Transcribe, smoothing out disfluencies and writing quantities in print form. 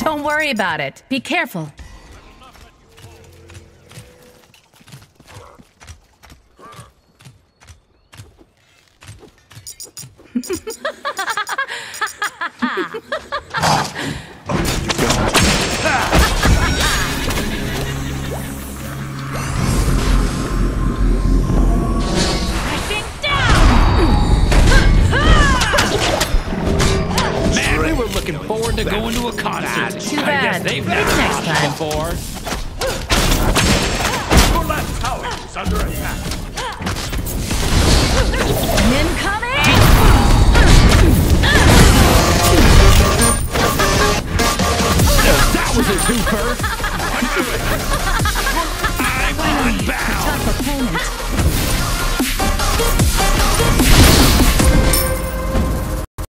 Don't worry about it. Be careful. Man, we were looking forward to going to a concert. Too I bad. guess they've Maybe never next done time. before. Your left tower is under attack. Men come